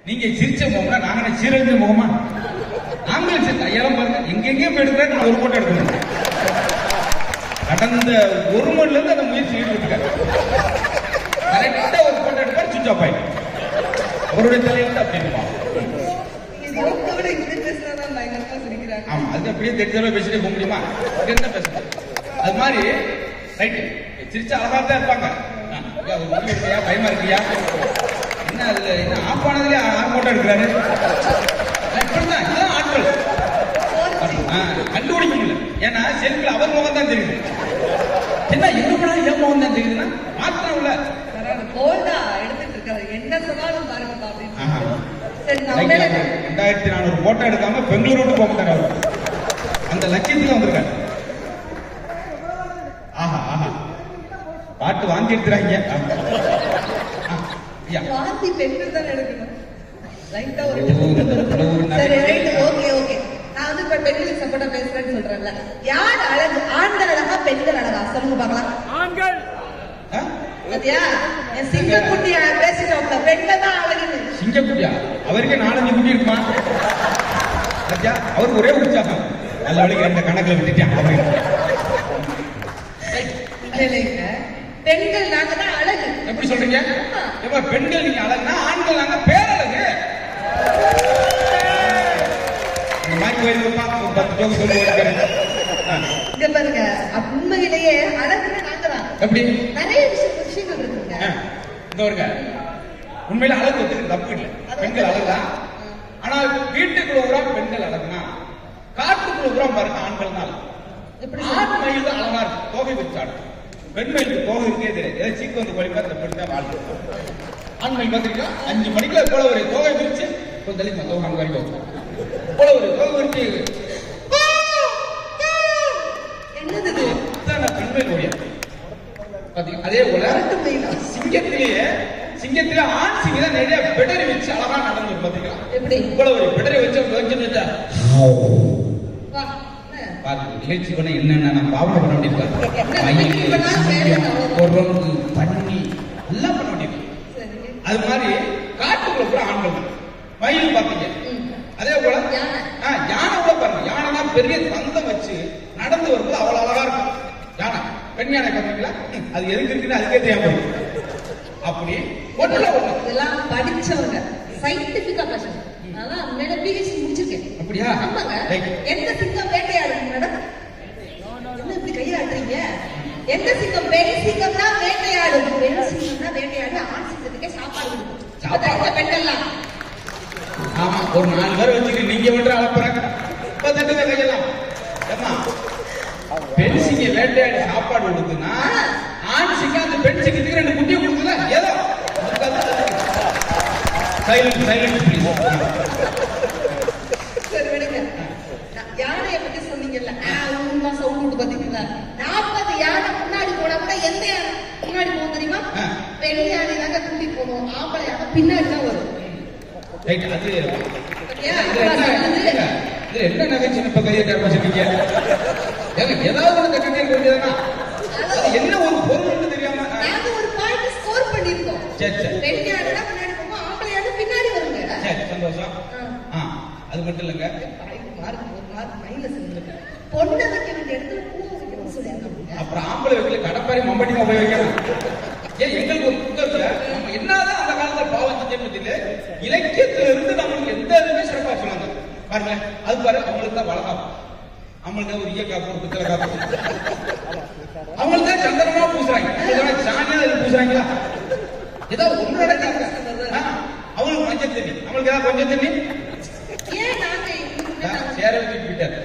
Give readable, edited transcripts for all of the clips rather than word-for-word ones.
நீங்க சிரிச்ச முகம்னா நாங்க சீரழிஞ்ச முகமா? நாங்களும் சிரிச்ச ஐயாலும் பாருங்க எங்கெங்கேயும் போயிட்டு நான் ஒரு போட்டோ எடுக்கணும். கடந்த ஒரு மணில இருந்து அந்த முயற்சி ஈடுபட்டுருக்காரு. கரெக்டா ஒரு போட்டோ எடுப்பார், சுவிட்ச் ஆஃப் ஆயிடும். அவருடைய தலையில அப்படி இருப்பான். ஆமா, அது அப்படியே தெரிஞ்சவரை பேசிட்டே போக முடியுமா? என்ன பேசுறேன் அது மாதிரி ரைட்டு. சிரிச்சா அழகா தான் இருப்பாங்க. பயமா இருக்கியா என்ன? அதுல என்ன ஆஃப் ஆனதுல போட்டோ எடுக்கிறாரு. இப்படிதான் இதுதான் ஆட்கள் கண்டுபிடிக்க முடியல. ஏன்னா செல்ஃபில் அவர் முகம் தான் தெரியுது. என்ன எங்க போனா என் முகம் தான் தெரியுதுன்னா மாத்திரம்ல போல்டா எடுத்துட்டு இருக்காரு. என்ன சொன்னாலும் பாருங்க அப்படின்னு. 2400 போட்டோ எடுக்காம பெங்களூர் விட்டு போக மாட்டாரு. அந்த லட்சியத்துல வந்திருக்காரு. ஆஹா ஆஹா பாட்டு வாங்கி எடுத்துறாங்க. வாந்தி பெண்கள் தான் எடுக்கணும். ரைட்டா ஒரு சரி ரைட் ஓகே ஓகே. நான் வந்து இப்ப பெண்களுக்கு சப்போர்ட்டா பேசுறேன்னு சொல்றேன்ல. யார் அழகு? ஆண்கள் அழகா பெண்கள் அழகா? சொல்லுங்க பார்க்கலாம். ஆண்கள். பாத்தியா என் சிங்கக்குட்டி பேசிட்டோம்ல, பெண்கள் தான் அழகுன்னு. சிங்கக்குட்டியா? அவருக்கு 4-5 குட்டி இருக்குமா? பாத்தியா அவருக்கு ஒரே உற்சாகம். நல்ல வழிக்கு ரெண்டு கணக்குல விட்டுட்டான். இல்லைங்க பெண்கள் நாங்க தான் அழகு. எப்படி சொல்றீங்க? பெண்கள் நீங்க அழகுனா ஆண்கள் நாங்க பேரழகு. இந்த மாதிரி போயிருப்பா ஒரு 10 ஜோக்கு சொல்லி ஓடிக்கிறேன். இங்க பாருங்க உண்மையிலேயே அழகுன்னு நாங்க தான். எப்படி? நிறைய விஷயங்கள் இருக்குங்க. இந்த வருங்க உண்மையில அழகு வச்சுட்டு தப்பு இல்லை. பெண்கள் அழகுதான். ஆனா வீட்டுக்குள்ள ஊரா பெண்கள் அழகுனா காட்டுக்குள்ள ஊரா பாருங்க ஆண்கள் தான். ஆண் மயில் தான் அழகா இருக்கு, தோகை வச்சாடு. பெண் மயிலுக்கு தோகை இருக்கே தெரியாது. ஏதாவது சீக்கு வந்து கோழி மாதிரி பெண் தான் வாழ்க்கை. ஆண் மயில் பார்த்துருக்கா 5 மணிக்குள்ள போல ஒரு தோகை பிரிச்சு கொஞ்சம் தள்ளி தோகை அங்க வரைக்கும் போல ஒரு தோகை விரிச்சு என்னது பெண் மயில் ஓடியா பாத்தீங்க. அதே போல சிங்கத்திலே ஆண் சிங்க தான் நிறைய பெடரி வச்சு அழகா நடந்து பாத்தீங்களா? எப்படி இவ்வளவு ஒரு பெடரி வச்சு நிகழ்ச்சி பண்ண என்னென்ன நான் பாவனை பண்ண வேண்டியிருக்கேன். பண்ணி எல்லாம் பண்ண வேண்டியிருக்கேன். அது மாதிரி காட்டுக்குள்ள கூட ஆண்கள் மயில் பாத்தீங்க. அதே போல யானை கூட பாருங்க. யானை பெரிய தந்தம் வச்சு நடந்து வரும்போது அவ்வளவு அழகா இருக்கும். யானை பெண் யானை பாத்தீங்களா? அது எதுக்கு இருக்குன்னு அதுக்கே தெரியாம அப்படி இதெல்லாம் படிச்சவங்க சயின்டிபிக்கா பேசுறாங்க. அதான் மேடம் பிஹெச்டி முடிச்சிருக்கேன். அப்படியா? ஆமாங்க. எந்த சிங்கம் வேட்டையாடுங்க மேடம்? என்ன இப்படி கையாடுறீங்க? எந்த சிங்கம்? பெண் சிங்கம் தான் வேட்டையாடும். பெண் சிங்கம் தான் வேட்டையாடி ஆண் சிங்கத்துக்கே சாப்பாடு கொடுக்கும். பெண்கள்லாம் ஆமா ஒரு 4 பேர் வச்சுக்கிட்டு நீங்க மட்டும் அளப்புறாங்க. 18 கையெல்லாம் பெண் சிங்க வேட்டையாடி சாப்பாடு கொடுக்குன்னா ஆண் சிங்கம் அந்த பெண் சிங்கத்துக்கு 2 குட்டியை கொடுக்குதா? ஏதோ சைலண்ட் சரி விடுங்க. யானையை பத்தி சொன்னீங்கல்ல, ஊருமா சவுண்ட் பாத்தீங்களா? 40 யானை முன்னாடி போனா கூட எந்த யானை முன்னாடி போகும் தெரியுமா? பெண் யானை தாங்க தூண்டி போகும். ஆம்பளை யானை பின்னாடி தான் வரும். என்ன நகைச்சுவை இப்ப கையை காமிச்சிருக்கீங்க? ஏதாவது என்ன ஒரு பொருள் தெரியாம நாங்க ஒரு பாயிண்ட் ஸ்கோர் பண்ணிருக்கோம். பெண் யானை தான் முன்னாடி போகும், ஆம்பளை யானை பின்னாடி வருங்க. சந்தோஷம். அது மட்டும் இல்லங்க, பொண்ணை வைக்க வேண்டிய இடத்துல பூ வைக்கணும்னு சொல்லியிருக்காங்க. அப்புறம் ஆம்பளை வைக்கல கடப்பாரி மம்பட்டி போய் வைக்கணும். ஏன் எங்களுக்கு ஒரு புத்தகத்துல நம்ம என்னதான் அந்த காலத்துல பாவம் செஞ்சு இலக்கியத்துல இருந்து நம்மளுக்கு எந்த இதுவுமே சிறப்பா சொன்னாங்க பாருங்க. அது பாரு அவங்களுக்கு தான் வளகாப்பு, அவங்களுக்கு ஒரு ஈய காப்பு, ஒரு புத்தக காப்பு, அவங்களுக்கு தான் சந்தனமா பூசுறாங்க. சாணியா இது பூசுறாங்களா? ஏதோ ஒன்று நடக்காங்க. அவங்களுக்கு மஞ்சள் தண்ணி, அவங்களுக்கு ஏதாவது கொஞ்சம் தண்ணி ஏன் நாங்க சேர வச்சுட்டு போயிட்டாரு.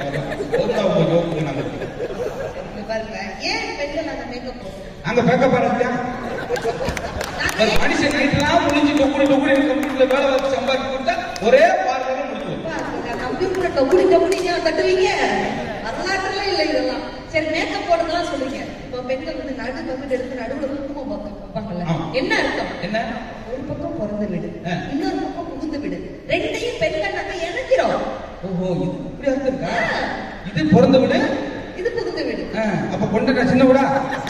பாருங்க ஏன் பெண்கள் அந்த மேக்கப் நாங்க மேக்கப் பண்ண மனுஷன் நைட்லாம் முடிஞ்சு டொக்குடி கம்ப்யூட்டர்ல வேலை வச்சு சம்பாதிச்சு கொடுத்தா ஒரே பார்வையில முடிச்சுவோம். கம்ப்யூட்டர் டொக்குடிங்க தட்டுவீங்க. வரலாற்றுல இல்ல இதெல்லாம். சரி மேக்கப் போடுறதெல்லாம் சொல்லுங்க. இப்போ பெண்கள் வந்து நடு பக்கம் எடுத்து நடுவுல குங்குமம் வைப்பாங்கல்ல, என்ன அர்த்தம்? என்ன? ஒரு பக்கம் பிறந்த வீடு, இன்னொரு பக்கம் புகுந்த வீடு, ரெண்டையும் பெண்கள் நம்ம இணைக்கிறோம். ஓஹோ, இது இப்படி அர்த்தம் இருக்கா? இது பிறந்த வீடு, இது புகுந்த வீடு. அப்ப கொண்ட சின்ன வீடா?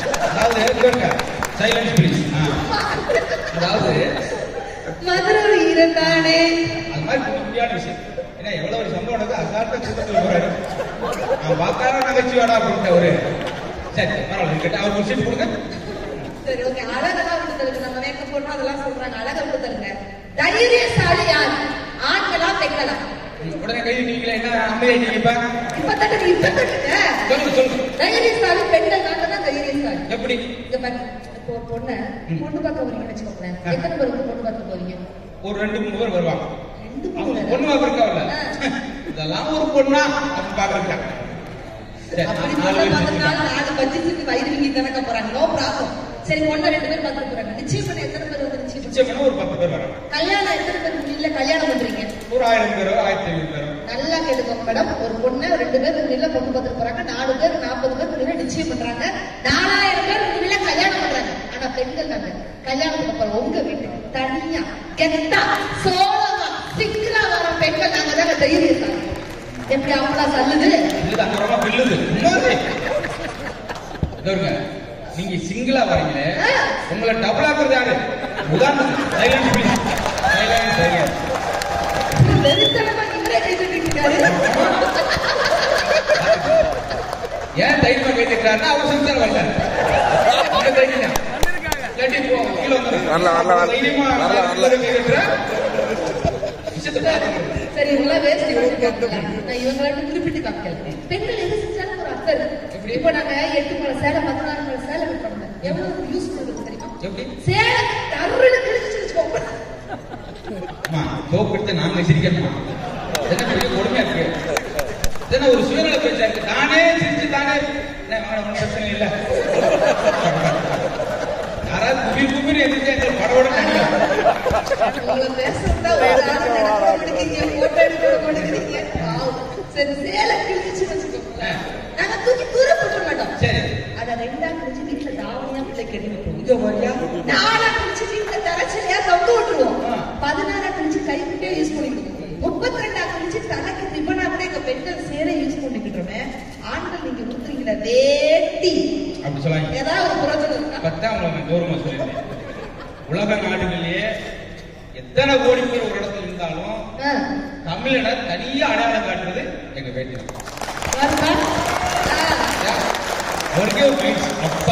அதாவது சைலன்ஸ் ப்ளீஸ். அதாவது மதுரை இருக்கிறேன் தானே. அது மாதிரி முடியாத விஷயம். ஏன்னா எவ்வளவு ஒரு சம்பவம் நடக்குது அசால்ட்டா கூட்டத்தில் போறாரு. நான் பார்க்காத நகைச்சுவாடா அப்படின்ட்டு அவரு. சரி பரவாயில்ல இருக்கட்டும். அவர் ஒரு சீட் கொடுங்க. சரி ஓகே. அழகெல்லாம் விட்டு தருங்க. நம்ம மேக்கப் போடுறோம் அதெல்லாம் சொல்றாங்க. அழகா விட்டு தருங்க. தைரியசாலி யார்? ஆண்களா பெண்களா? உடனே கை நீங்களே என்ன அமைதியா இப்ப சொல்லுங்க சொல்லுங்க. தைரியசாலி பெண்கள் நாங்க தான் தைரியசாலி. எப்படி? இங்க பாருங்க. இப்போ ஒரு பொண்ணு பார்க்க போறீங்கன்னு வச்சுக்கோங்களேன். எத்தனை பேருக்கு பொண்ணு பார்க்க போறீங்க? ஒரு 2-3 பேர் வருவாங்க. 2-3 பேர் பொண்ணு பார்க்கறதுக்காக இதெல்லாம் ஒரு பொண்ணா அப்படி பாக்குறதுக்காக. அப்படி சொல்றதுனால 4 பட்ஜெட்டுக்கு வயிறு வீங்கி கணக்க போறாங்க. No problem. சரி பொண்ணு 2 பேர் பார்க்க போறாங்க. நிச்சயம் பண்ண எத்தனை பேர் வந்து நிச்சயம் பண்ண? ஒரு 10 பேர் வராங்க. கல்யாணம் எத்தனை பேர் முடியல கல்யாணம் பண்றீங்க? ஒரு 1000 பேரோ 1500 பேரோ. நல்லா கேட்டுக்கோங்க மேடம். ஒரு பொண்ணு 2 பேர் முடியல பொண்ணு பார்த்துட்டு போறாங்க. 4 பேர் 40 பேர் முடியல நிச்சயம் பண்றாங்க. 4000 பேர் முடியல கல்யாணம் பண்றாங்க. ஆனா பெண்கள் நாங்க கல்யாணத்துக்கு அப்புறம் உங்க வீட்டுக்கு தனியா கெத்தா சோழமா சிக்கலா வர பெண்கள் நாங்க தாங்க தைரியம். எப்படி அவங்களா சொல்லுது? நீங்க சிங்கிளா வரீங்களே உங்களை டபுள் ஆக்குறது யாரு? ஏன் தைரியமா கேட்டுக்கிறாருன்னா அவர் சென்சார் வரல. சரி இவங்களா வேஸ்ட் நான் இவங்கள குறிப்பிட்டு காமிக்கல. பெண்கள் எது செஞ்சாலும் ஒரு அர்த்தம் இருக்கு. இப்ப நாங்க 8 மணி சேலை 14 மணி சேலை விட்டுறோம். எவ்வளவு யூஸ் பண்ணுறது தெரியுமா? சேலை தருன்னு கிழிச்சு வச்சுக்கோங்க. சோப்பிட்டு நாங்க சிரிக்கணுமா? என்ன பெரிய கொடுமையா இருக்கு. இதென்ன ஒரு சுயநல பேச்சா இருக்கு. தானே சிரிச்சு தானே ஒன்றும் பிரச்சனை இல்லை. யாராவது குபீர் குபீர் எதிர்த்து எங்க படவோட பேசுறதா போட்டோ எடுக்க மாட்டேங்கிறீங்க. சரி சேலை கிழிச்சு வச்சுக்கோங்க. நாங்க தூக்கி தூர போட்ட மாட்டோம். சரி அத 2ஆ கிழிச்சு வீட்டுல தாவணியா பிள்ளை கட்டி வைப்போம். 4ஆ கிழிச்சு வீட்டுல தரச்சலையா தொங்க விட்டுருவோம். 16ஆ கிழிச்சு கைக்குட்டே யூஸ் பண்ணிக்குவோம். 32ஆ கிழிச்சு தலைக்கு ரிப்பனா கூட எங்க பெண்கள் சேலை யூஸ் பண்ணிக்கிட்டோமே. ஆண்கள் நீங்க கொடுத்துருக்கீங்க வேட்டி அப்படி சொல்லாங்க. ஏதாவது ஒரு புரோஜனம் இருக்கா? பத்தா உங்களுக்கு கௌரவமா சொல்லியிருக்கேன். உலக நாடுகளிலேயே எத்தனை கோடி பேர் ஒரு இடத்துல இருந்தாலும் தமிழனை தனியா அடையாளம் காட்டுறது எங்க வேட்டி. அவருக்கே ஒரு பயிற்சி. அப்பா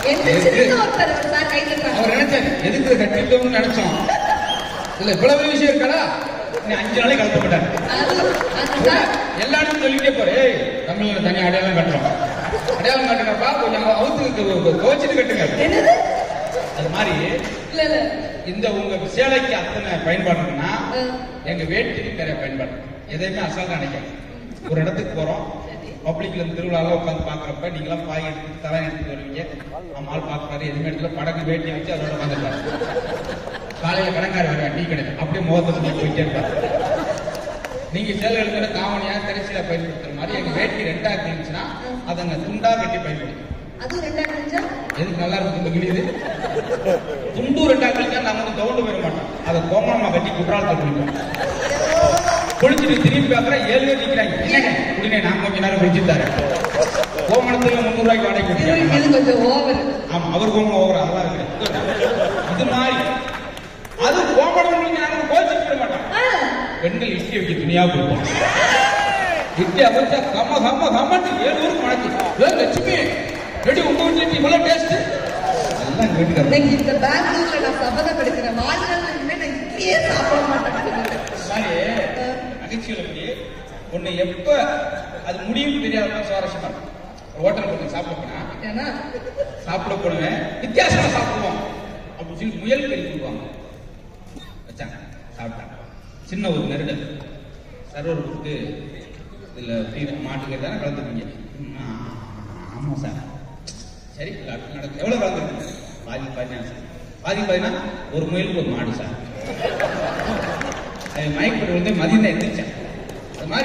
அவர் நினைச்சாரு எதுக்கு கட்டிட்டோம்னு நினைச்சோம். இல்ல இவ்வளவு விஷயம் இருக்காடா. 5 நாளே கலக்கப்பட்டாரு. எல்லாரும் சொல்லிட்டே போறே தமிழ்ல தனியா அடையாளம் கட்டுறோம். அடையாளம் காட்டுங்கப்பா கொஞ்சம் அவுத்து கோச்சிட்டு கட்டுங்க. அது மாதிரி இந்த உங்க சேலைக்கு அத்தனை பயன்பாடுன்னா எங்க வேட்டிக்கு நிறைய பயன்பாடு. எதையுமே அசால்ட்டா நினைக்காது. ஒரு இடத்துக்கு போறோம் பப்ளிக்ல இருந்து திருவிழாவில் உட்காந்து பாக்குறப்ப நீங்களாம் பாய் எடுத்து தலை எடுத்துட்டு வருவீங்க. ஆமால் பாக்குறாரு எதுவுமே இடத்துல படகு வேட்டி வச்சு அதோட வந்துட்டாரு. காலையில கடங்கார வருவேன் டீ கிடையாது அப்படியே முகத்தை போயிட்டே இருப்பாரு. நீங்க சேலை எடுக்கிற காவணியா திரைச்சீலை பயன்படுத்துற மாதிரி எங்க வேட்டி 2ஆ கிழிச்சுன்னா அதை துண்டா கட்டி பயன்படுத்தும். எதுக்கு நல்லா இருக்கு துண்டு கிழியுது. துண்டு 2ஆ கிழிச்சா நாங்க வந்து தவுண்டு போயிட மாட்டோம். அதை கோமணமா கட்டி குற்றாலத்தை குளிப்போம். குளிச்சுட்டு திரும்பி பாக்குற 7 பேர் நிக்கிறாங்க. என்னங்க குடினே நான் கொஞ்ச நேரம் குளிச்சுட்டாரு. கோமணத்துல 300 ரூபாய்க்கு வாடகை கொடுத்தாங்க. ஆமா அவர் கோமணம் ஓவரா அதெல்லாம் இருக்கு. இது மாதிரி அது கோமணம் நாங்க கோச்சிட்டு போயிட மாட்டோம். பெண்கள் இட்லி வைக்க துணியா கொடுப்போம். இட்லி அமைச்சா கம்ம கம்ம கம்மட்டு 7 ஊருக்கு மணக்கு லட்சுமி ரெடி உங்க வீட்டுல இவ்வளவு டேஸ்ட் எல்லாம் கேட்டுக்கிறேன். இந்த பெங்களூர்ல நான் சபதம் எடுக்கிறேன். வாழ்நாள் நான் இட்லியே சாப்பிட மாட்டேன். நகைச்சுவை ஒண்ணு எப்ப அது முடியும் தெரியாத சுவாரஸ்யமா இருக்கும். ஹோட்டலுக்கு போய் சாப்பிட போடுவேன் வித்தியாசமா சாப்பிடுவோம் அப்படின்னு சொல்லி முயல் கறி கொடுவாங்க. வச்சாங்க சாப்பிட்டாங்க. சின்ன ஒரு நெருடல் சர்வர் கொடுத்து இதுல மாட்டுக்கு தானே கலந்துருக்கீங்க. ஆமா சார் சரி நடக்கும். எவ்வளவு கலந்துருக்கீங்க? பாதி பாதினா ஒரு முயலுக்கு ஒரு மாடு சார். மயக்கப்பட்டு வந்து மதியம் தான் எந்திரிச்சேன். அது மாதிரி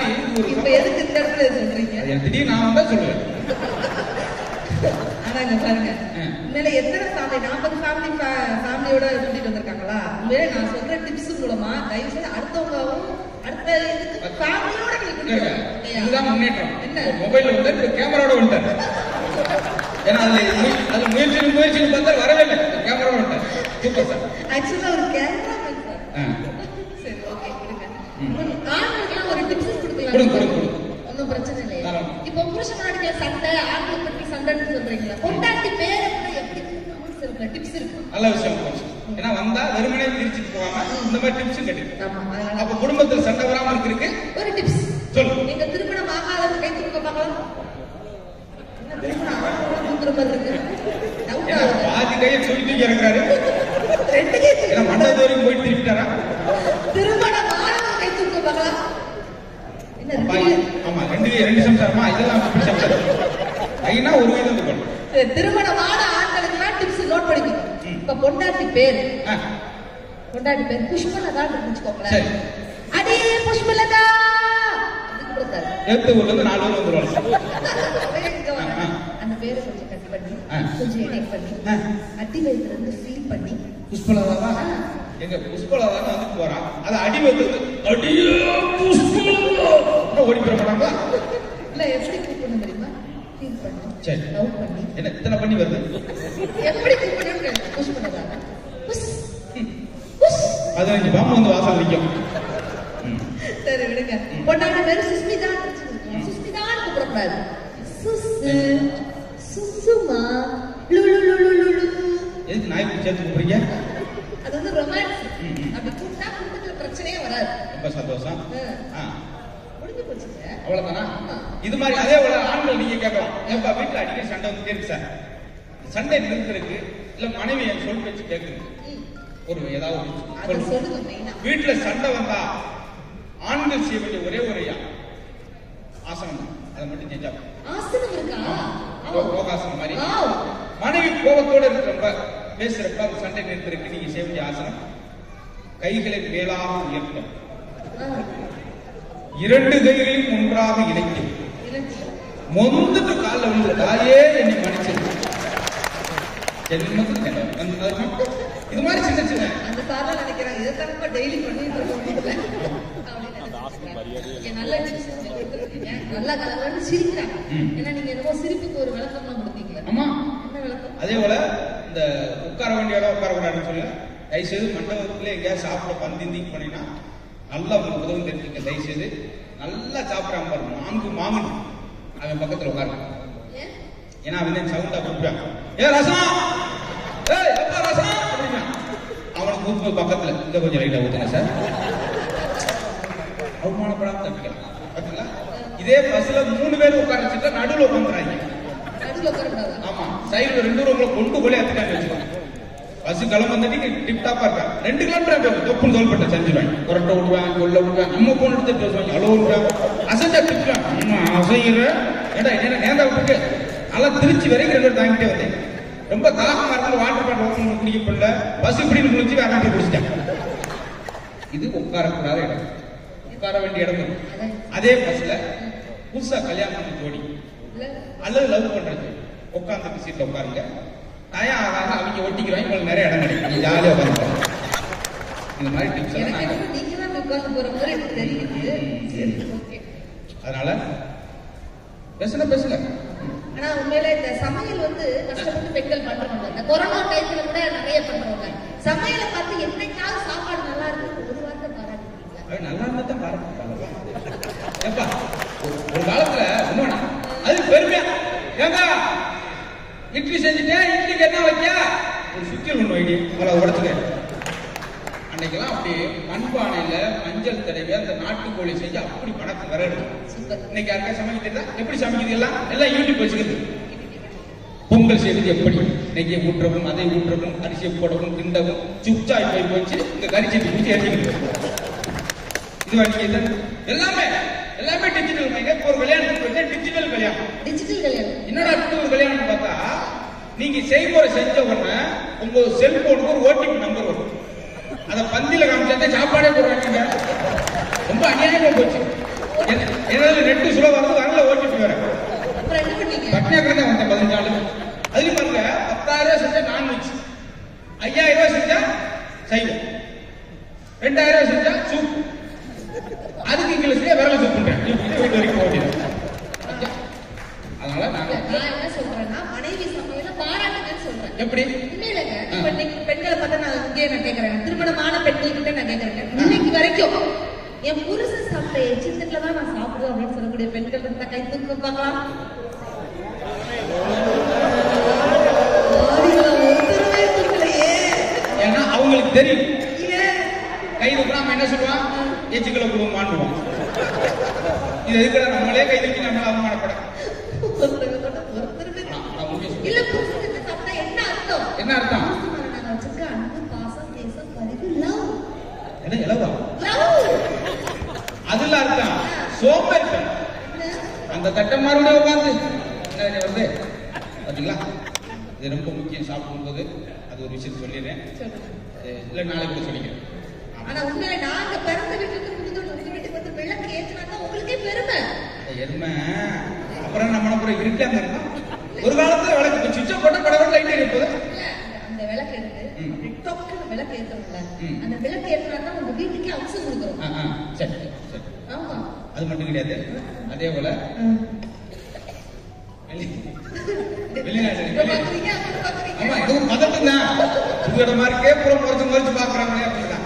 திடீர்னு நான் வந்தா சொல்லுவேன். ஆனா இங்க பாருங்க உண்மையில எத்தனை ஃபேமிலி 40 ஃபேமிலியோட கூட்டிட்டு வந்திருக்காங்களா? உண்மையில நான் சொல்ற டிப்ஸ் மூலமா தயவு செய்து அடுத்தவங்களும் அடுத்த இதுக்கு ஃபேமிலியோட இதுதான் முன்னேற்றம். என்ன மொபைல்ல வந்து கேமராவோட வந்துட்டாரு. ஏன்னா அது முயற்சி பார்த்தா வரவே இல்லை. கேமராவோட வந்துட்டாரு. Super sir. ஆக்சுவலா ஒரு கேமராமேன் சார். ஆண்களுக்கு ஒரு டிப்ஸ் கொடுங்க கொடுக்கலாம். ஒன்னும் பிரச்சனை இல்லையா? இப்போ புருஷன் நாட்டுல சண்டை, ஆண்களை பத்தி சண்டைன்னு சொல்றீங்களா? பொண்டாட்டி பேரை கூட எப்படி சொல்லுங்க, டிப்ஸ் இருக்கு. நல்ல விஷயம். ஏன்னா வந்தா வெறுமனே பிரிச்சுட்டு போவாங்க. இந்த மாதிரி டிப்ஸ் கிடைக்கும். அப்ப குடும்பத்துல சண்டை வராம இருக்கிறதுக்கு ஒரு டிப்ஸ் சொல்லுங்க. நீங்க திருமணம் ஆகாதவங்க கை தூக்க பார்க்கலாம். திருமணம் ஆகாதவங்க இருக்கு. பாதி கையை தூக்கி இறங்குறாரு. ரெண்டு கை ஏன்னா மண்டபத்து வரைக்கும் போயிட்டு திருப்பிட்டாரா? திருமணம் ஆகாதவங்க கை தூக்க பார்க்கலாம். ஆமா, ரெண்டு சம்சாரமா இதெல்லாம் ஐயா ஒரு விதம் இருக்கணும். திருமணமான ஆண்களுக்கு டிப்ஸ் நோட் பண்ணிக்கணும். இப்ப பொண்டாட்டி பேர் புஷ்பலதா வச்சுக்கோங்களேன். அடே புஷ்பலதா எந்த ஊர்ல இருந்து 4 ஊர் வந்துருவாங்க. அந்த பேரை கொஞ்சம் கட் பண்ணி கொஞ்சம் எடிட் பண்ணி அடி வயிற்றுல இருந்து ஃபீல் பண்ணி புஷ்பலதாவா எங்க புஷ்பலதா வந்து போறான். அது அடி வயிற்று அடியே புஷ்பலதா ஓடி போற மாட்டாங்களா? இல்ல எப்படி கூப்பிடணும் தெரியுமா? ஃபீல் பண்ணி சரி லவ் பண்ணி என்ன இத்தனை பண்ணி வருது எப்படி கூப்பிடணும்? புஷ்பலதா 15 பாம்பு வந்து வாசல் நிற்கும். சரி விடுங்க. பொண்டாட்டி பேரு சுஸ்மிதா. சுஸ்மிதான் கூப்பிடக்கூடாது. சுசுமா எதுக்கு நாய் சேர்த்து கூப்பிடுறீங்க? அது வந்து ரொமான்ஸ். அப்படி கூப்பிட்டா குடும்பத்துல பிரச்சனையே வராது. ரொம்ப சந்தோஷம். முடிஞ்சு போச்சுங்க. அவ்வளவுதானா? இது மாதிரி அதே போல ஆண்கள் நீங்க கேட்கலாம். ஏப்பா வீட்டுல அடிக்கடி சண்டை வந்து இருக்கு சார். சண்டை நிறுத்துறதுக்கு இல்ல மனைவி என் சொல் பேச்சு கேட்கறது ஒரு ஏதாவது வீட்டுல சண்டை வந்தா ஆண்கள் செய்ய வேண்டிய ஒரே ஒரு ஆசனம், அதை மட்டும் செஞ்சா யோகாசனம் மாதிரி. மனைவி கோபத்தோட இருக்கிறப்ப பேசுறப்ப சண்டை நிறுத்திருக்கு நீங்க செய்ய வேண்டிய ஆசனம் கைகளை மேலாக உயர்த்தும், 2 கைகளையும் ஒன்றாக இணைக்கும், மொந்துட்டு காலில் விழுந்து தாயே என்னை மன்னிச்சிருக்கு. இது மாதிரி சின்ன சின்ன அந்த சாரா நினைக்கிறேன். இதை டெய்லி பண்ணிட்டு இருக்கோம். நல்லா கலந்து சிரிக்கிறாங்க. ஏன்னா நீங்க என்னமோ சிரிப்புக்கு ஒரு விளக்கம் கொடுத்தீங்க. ஆமா, என்ன விளக்கம்? அதே போல இந்த உட்கார வேண்டிய இடம் உட்கார கூடாதுன்னு சொல்ல தயவுசெய்து மண்டபத்துல எங்கேயாவது சாப்பிட பந்தி பண்ணினா நல்லா உங்களுக்கு உதவும் தெரிஞ்சுக்க. தயவுசெய்து நல்லா சாப்பிடாம பாருங்க. மாங்கன் அவன் பக்கத்துல உட்காரு. ஏன்னா அவன் சவுண்டா கூப்பிடுறான். ஏ ரசம், ரசம் அப்படின்னா அவனை கூப்பிட்டு பக்கத்துல இங்க கொஞ்சம் லைட்டா ஊத்துங்க சார். அவமானப்படாம தப்பிக்கலாம். பாத்தீங்களா? இதே பஸ்ல 3 பேர் உட்கார வச்சுட்டா நடுவில் உட்காந்துறாங்க. ஆமா, சைடுல 2 ரூம்ல கொண்டு போய் அத்துக்காங்க வச்சுக்கோங்க. பஸ் கிளம்ப வந்துட்டு டிப் டாப்பா இருக்கா 2 கிலோமீட்டர் தொப்புன்னு தோல்பட்ட செஞ்சுருவாங்க. கொரட்டை விடுவாங்க, கொள்ள விடுவாங்க, நம்ம போன் எடுத்து பேசுவாங்க, அளவு விடுவாங்க, அசைஞ்சா திட்டுவாங்க. அசைகிற ஏடா என்ன நேர்ந்தா விட்டுருக்கு நல்லா திருச்சி வரைக்கும் 2 பேர் தாங்கிட்டே வந்தேன். ரொம்ப தாக்கமா இருந்தாலும் வாட்டர் பாட்டில் ஓப்பன் குடிக்க போடல. பஸ் இப்படின்னு குளிச்சு வேற குடிச்சிட்டாங்க. இது உட்காரக்கூடாத இடம், உட்கார வேண்டிய இடம். அதே பஸ்ல புதுசா கல்யாணம் பண்ண ஜோடி அல்லது லவ் பண்றது உட்கார்ந்து சீட்ல உட்காருங்க. தயா ஆகாத அவங்க ஒட்டிக்கிறாங்க. உங்களுக்கு நிறைய இடம் கிடைக்கும், ஜாலியா உட்காந்து. இந்த மாதிரி டிப்ஸ் அதனால பேசல. ஆனா உண்மையில இந்த சமையல் வந்து கஷ்டப்பட்டு பெண்கள் பண்றவங்க இந்த கொரோனா டைம்ல கூட நிறைய பண்றவங்க சமையலை பார்த்து என்னைக்காவது சாப்பாடு நல்லா இருக்கு ஒரு வார்த்தை பாராட்டுறீங்களா? நல்லா இருந்தா தான் பாராட்டுறாங்க. ஏப்பா ஒரு காலத்துல உண்மைனா அது பெருமையா ஏங்க இட்லி செஞ்சுட்டேன், இட்லிக்கு என்ன வைக்க ஒரு சுத்தியல் ஒண்ணு வைடி அவ்வளவு உடச்சுக்கிறேன். அன்னைக்கெல்லாம் அப்படி மண்பானையில மஞ்சள் தடவை அந்த நாட்டுக்கோழி செஞ்சு அப்படி மணக்கு வரணும். இன்னைக்கு யாருக்கா சமைக்க தெரியுதா? எப்படி சமைக்கிறது? எல்லாம் யூடியூப் வச்சுக்கிறது. பொங்கல் செய்வது எப்படி, நெய்யை ஊற்றவும் அதை ஊற்றவும் அரிசியை போடவும் கிண்டவும் சுச்சாய் போய் போச்சு இந்த கரிச்சட்டி பூச்சி ஏற்றிக்கிறது. இது வரைக்கும் எல்லாமே டிஜிட்டல். இப்போ ஒரு கல்யாணத்துக்கு டிஜிட்டல் கல்யாணம். என்னடா ஒரு கல்யாணம் பார்த்தா நீங்க செய்முறை செஞ்ச உடனே உங்க செல்போனுக்கு ஒரு ஓடிபி நம்பர் வரும். அத பந்தியில காமிச்சா சாப்பாடே போடுறாங்க. ரொம்ப அநியாயமா போச்சு. ஏதாவது நெட்டு சுலோ வரல ஓடிபி வேற பட்னியாக்கிறதா வந்த 15 நாள். அதுக்கு பாருங்க 10,000 ரூபாய் செஞ்சா நான்வெஜ், 5,000 ரூபாய் செஞ்சா சைவம், 2,000 ரூபாய் செஞ்சா சூப். அதுக்கு இங்கிலீஷ்லயே விரல சூப் பண்றேன் வீட்டு வரைக்கும் ஓடிடு. அதனால நான் என்ன சொல்றேன்னா மனைவி சமையல பாராட்டுங்கன்னு சொல்றேன். எப்படி இல்லைங்க இப்ப பெண்களை பார்த்தா நான் இங்கே நான் கேட்கறேன், திருமணமான பெண்கள் கிட்ட நான் கேட்கறேன், இன்னைக்கு வரைக்கும் என் புருஷன் சாப்பிட்ட எச்சித்துல தான் நான் சாப்பிடுவேன் அப்படின்னு சொல்லக்கூடிய பெண்கள் இருந்தா கை தூக்க பார்க்கலாம். ஏன்னா அவங்களுக்கு தெரியும் கை தூக்கினா என்ன சொல்லுவான், எச்சிக்கலை குடும்பமானுவான். இது எதுக்கட நம்மளே கை தூக்கி நம்மள அவமானப்படும். இல்ல புருஷனுக்கு சாப்பிட்டா என்ன அர்த்தம்? என்ன அர்த்தம்? வச்சுக்க அன்பு பாசம் தேசம் பரிவு லவ். என்ன இலவா? லவ். அதுல அர்த்தம் சோம்பேறித்தனம். அந்த தட்டை மறுபடியும் உட்காந்து என்ன வந்து பாத்தீங்களா, இது ரொம்ப முக்கியம். சாப்பிடும்போது அது ஒரு விஷயம் சொல்லிடுறேன், இல்ல நாளைக்கு கூட சொல்லிக்கிறேன். ஆனா உண்மையில நாங்க பிறந்த வீட்டுக்கு புகுந்து உங்க வீட்டுக்கு வந்து விளக்கு ஏற்றினா உங்களுக்கே பெருமை. எருமை அப்புறம் நம்ம கூட இருக்காங்க. ஒரு காலத்துல விளக்கு சுவிட்ச போட்டா படவன் லைட் எரிப்பது. அந்த விளக்கு எடுத்து டொக்குன்னு விளக்கு ஏத்துறோம்ல, அந்த விளக்கு ஏற்றினா உங்க வீட்டுக்கே அம்சம் கொடுக்குறோம். சரி சரி. ஆமா, அது மட்டும் கிடையாது. அதே போல வெளிநாடு ஆமா இதுவும் மதத்துக்கு தான். புது இடமா இருக்கே புறம் முறைச்சு முறைச்சு பாக்குறாங்களே அப்படின்னா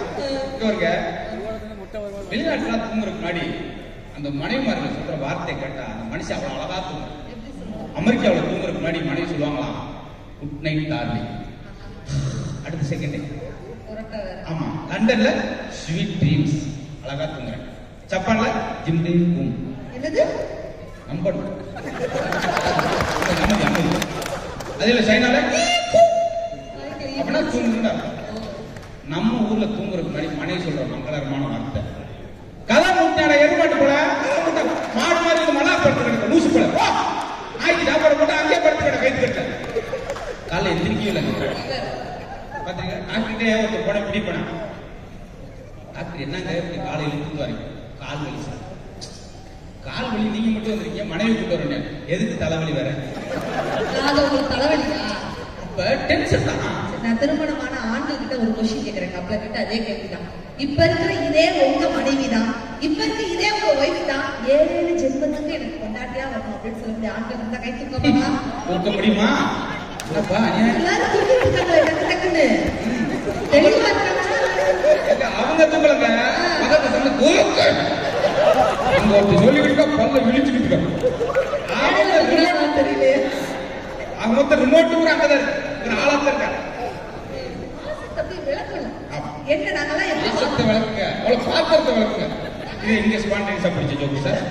வெளிநாட்டுல தூங்குறதுக்கு முன்னாடி அந்த மனைவிமார்கள் சொல்ற வார்த்தை கேட்டா அந்த மனுஷன் அவ்வளவு அழகா தூங்கும். அமெரிக்காவில் தூங்குறதுக்கு முன்னாடி மனைவி சொல்லுவாங்களாம், குட் நைட் டார்லிங். அடுத்த செகண்ட் ஆமா லண்டன்ல ஸ்வீட் ட்ரீம்ஸ், அழகா தூங்குறேன். ஜப்பான்ல ஜிம்டி கும். என்னது நம்பர் அதுல சைனால அப்படின்னா தூங்குறா. நம்ம ஊர்ல தூங்குறதுக்கு முன்னாடி மனைவி சொல்ற மங்களகரமான வார்த்தை, கதை முட்டாட எருமாட்டு போல மாடு மாதிரி மலா படுத்து கிடக்க லூசு போல ஆய்ச்சி சாப்பாடு போட்டு அங்கேயே படுத்து கிடக்க கைது கட்ட காலைல எந்திரிக்கல. பாத்தீங்க டாக்டர்கிட்டே ஒருத்தர் போன பிடி பண்ண டாக்டர் என்னங்க காலையில இருந்து வரீங்க, கால் வலி சார். கால் வலி நீங்க மட்டும் வந்திருக்கீங்க, மனைவி கூட்டு வரேன், எதுக்கு தலைவலி வேற? தலைவலியா? அப்ப டென்ஷன் தான். நான் திருமணமான ஆண்கள் கிட்ட ஒரு கொஸ்டின் கேட்கிறேன், கப்பல கிட்ட அதே கேள்விதான். இப்ப இருக்கிற இதே உங்க மனைவி தான், இப்ப இருக்க இதே உங்க ஒய்ஃப் தான், 7 ஜென்மத்துக்கு எனக்கு கொண்டாட்டியா வரணும் அப்படின்னு சொல்லக்கூடிய ஆண்கள் இருந்தா கை தூக்கமா தூக்க முடியுமா? எல்லாரும் தூக்கிட்டு இருக்காங்களே டக்கு டக்குன்னு தெளிவா இருக்காங்க. அவங்க தூக்கலங்க, மதத்தை சொன்ன தூக்க அங்க ஒருத்தர் சொல்லிக்கிட்டு பல்ல விழிச்சுக்கிட்டு தெரியலையே. அவங்க மொத்தம் ரிமோட் கூட அங்கதான் இருக்கு, ஆளாத்தான் இருக்காங்க. என்ன நாங்கெல்லாம் தேசத்தை விளக்குங்க, அவ்வளவு பாத்திரத்தை விளக்குங்க. இது இங்க ஸ்பான்டேனியஸா பிடிச்ச ஜோக்கு சார்.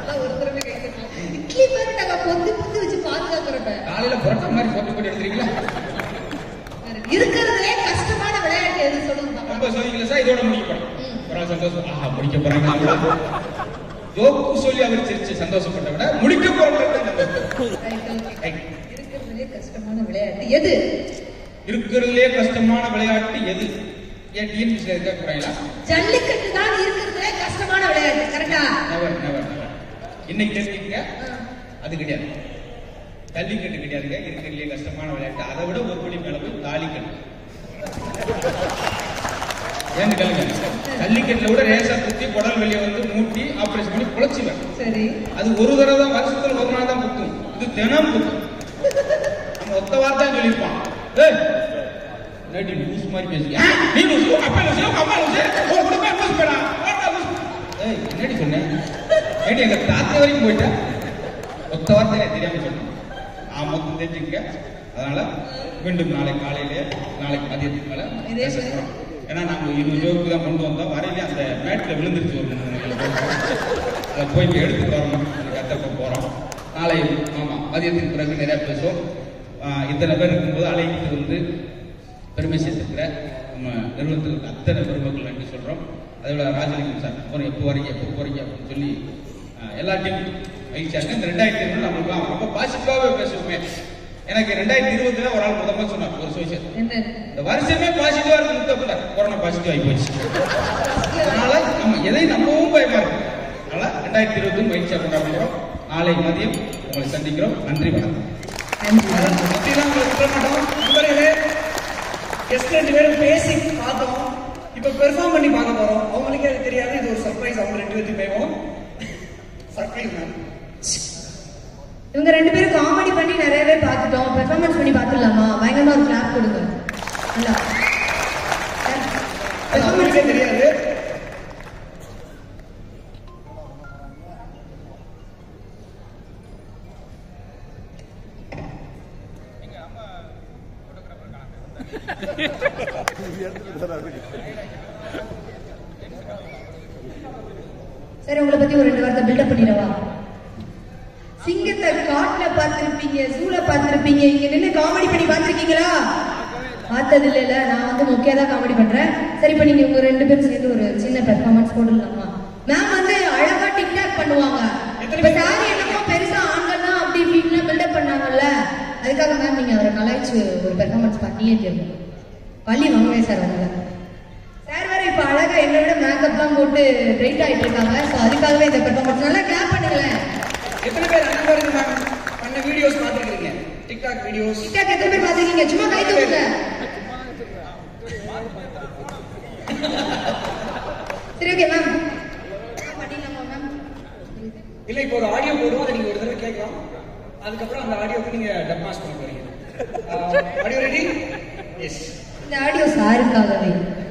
இட்லி மாதிரி நாங்க பொத்தி பொத்தி வச்சு பாதுகாக்கிறப்ப காலையில புரட்ட மாதிரி போட்டு போட்டு எடுத்துறீங்களா? இருக்கிறதுலே கஷ்டமான விளையாட்டு எது சொல்லுங்க. ரொம்ப சொல்லிக்கல சார், இதோட முடிக்கப்படும். ஒரு சந்தோஷம், ஆஹா முடிக்க போறாங்க. ஜோக்கு சொல்லி அவர் சிரிச்சு சந்தோஷப்பட்ட விட முடிக்க போறாங்க. இருக்கிறதுலே கஷ்டமான விளையாட்டு எது? இருக்கிறதுலே கஷ்டமான விளையாட்டு எது? ஏன் டிஎன்பிசில இருக்க போறீங்களா? ஜல்லிக்கட்டு தான் இருக்கிறதுலே கஷ்டமான விளையாட்டு. கரெக்டா? Never never never. இன்னைக்கு தெரிஞ்சுக்கங்க, அது கிடையாது. ஜல்லிக்கட்டு கிடையாதுங்க. இருக்கிறதுலே கஷ்டமான விளையாட்டு அதை விட ஒரு படி மேல போய் தாலிக்கட்டு. ஏன்னு கேளுங்க, ஜல்லிக்கட்டுல விட ரேசா குத்தி குடல் வெளியே வந்து மூட்டி ஆபரேஷன் பண்ணி குழச்சிவேன். சரி, அது ஒரு தடவை தான், வருஷத்துல ஒரு நாள் தான் குத்தும். இது தினம் குத்தும். நம்ம ஒத்த வார்த்தை சொல்லியிருப்பான், நடி லூஸ் மாதிரி பேசுங்க. நீ லூசு, அப்பா லூசு, அம்மா லூசு, ஒரு குடும்பம் லூசு பேடா. என்னடி சொன்னேன்? ஏடி எங்க தாத்தா வரைக்கும் போயிட்டேன். ஒத்த வார்த்தை தெரியாம சொன்னேன். மொத்தம் தெரிஞ்சுக்க. அதனால மீண்டும் நாளை காலையில, நாளைக்கு மதியத்துக்கு மேல பேசுறோம். ஏன்னா நாங்க 20 ஜோக்கு தான் கொண்டு வந்தோம். வரையில அந்த மேட்ல விழுந்துருச்சு ஒரு அதை போய் எடுத்துட்டு வரணும். கத்தப்ப போறோம் நாளை. ஆமா, மதியத்துக்கு பிறகு நிறைய பேசுவோம். இத்தனை பேர் இருக்கும்போது அழைத்து வந்து பெருமை சேர்த்துக்கிற நம்ம நிறுவனத்துக்கு அத்தனை பெருமக்கள் நன்றி சொல்றோம். அதோட ராஜலிங்கம் சார் அப்புறம் எப்போ வரீங்க அப்படின்னு சொல்லி எல்லாத்தையும் மகிழ்ச்சியா இருக்கு. இந்த 2020 நம்மளுக்கு ரொம்ப பாசிட்டிவாவே பேசுவோமே. எனக்கு 2020 ஒரு ஆள் முதல்ல சொன்னார் ஒரு சோசியல், இந்த வருஷமே பாசிட்டிவா இருக்கு, கொரோனா பாசிட்டிவ் ஆகி போச்சு. அதனால நம்ம எதை நம்பவும் பயமா இருக்கு. அதனால 2020 மகிழ்ச்சியா கொண்டாடுறோம். நாளை மதியம் உங்களை சந்திக்கிறோம். நன்றி, வணக்கம். ஜஸ்ட் 2 பேரும் பேசி பார்த்தோம், இப்ப பெர்ஃபார்ம் பண்ணி பார்க்க போறோம். அவங்களுக்கே அது தெரியாது, இது ஒரு சர்ப்ரைஸ். அவங்க 2 பேருக்கும் சர்ப்ரைஸ் மேம். இவங்க 2 பேரும் காமெடி பண்ணி நிறையவே பார்த்துட்டோம். பெர்ஃபார்மன்ஸ் பண்ணி பார்த்துடலாமா? பயங்கரமா ஒரு கிளாப் கொடுங்க. பெர்ஃபார்மன்ஸே தெரியாது. சரி, உங்களை பத்தி ஒரு 2 வார்த்தை பில்டப் பண்ணிடவா? சிங்கத்தை காட்டுல பார்த்திருப்பீங்க, ஜூல பார்த்திருப்பீங்க, இங்க நின்று காமெடி பண்ணி பார்த்திருக்கீங்களா? பார்த்தது இல்ல. நான் வந்து மொக்கையா தான் காமெடி பண்றேன். சரி, இப்ப நீங்க உங்க 2 பேரும் சேர்ந்து ஒரு சின்ன பெர்ஃபார்மன்ஸ் போடலாமா? மேம் வந்து அழகா டிக்டாக் பண்ணுவாங்க. இப்ப சாரி என்னமோ பெருசா ஆண்கள் தான் அப்படி இப்படின்னு பில்டப் பண்ணாங்கல்ல, அதுக்காக மேம் நீங்க அவரை கலாய்ச்சி ஒரு பெர்ஃபார்மன்ஸ் பண்ணியே தரணும். பள்ளி வாங்குவேன் சார் அவங்கள. சார் வேற இப்ப அழகா என்னை விட மேக்கப்லாம் போட்டு பிரைட் ஆயிட்டு இருக்காங்க. ஸோ அதுக்காகவே இந்த பெர்ஃபார்மன்ஸ் நல்லா கிளாப் பண்ணுங்களேன். எத்தனை பேர் அனைவரும் மேம் பண்ண வீடியோஸ் பார்த்துருக்கீங்க? டிக்டாக் வீடியோஸ் டிக்டாக் எத்தனை பேர் பார்த்துருக்கீங்க? சும்மா கை தூக்குங்க. சரி, ஓகே மேம், பண்ணிடலாமா மேம்? இல்ல, இப்போ ஒரு ஆடியோ போடுவோம், அதை நீங்க ஒரு தடவை கேட்கலாம். அதுக்கப்புறம் அந்த ஆடியோக்கு நீங்க டப் மாஸ் பண்ண போறீங்க. Audio ready? எஸ். இந்த ஆடியோ சாருக்காகவே.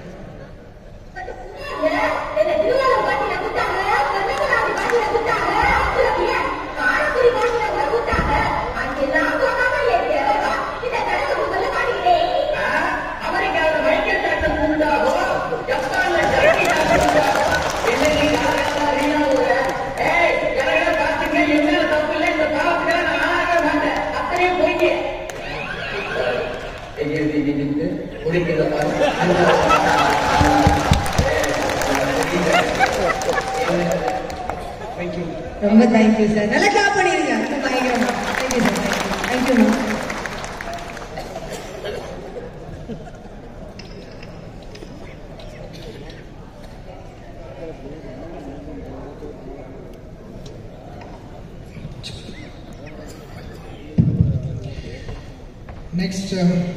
ரொம்ப தேங்க்யூ சார். நல்லா கிளாப் பண்ணிருங்க. பயங்கரமா. Thank you sir. Thank you ma'am. Next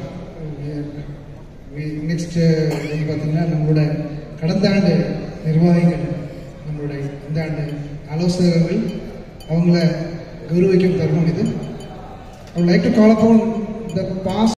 பார்த்தீங்கன்னா நம்மளோட கடந்த ஆண்டு நிர்வாகிகள், நம்மளோட இந்த ஆண்டு ஆலோசகர்கள், அவங்கள கௌரவிக்கும் தருணம் இது. I would like to call upon the past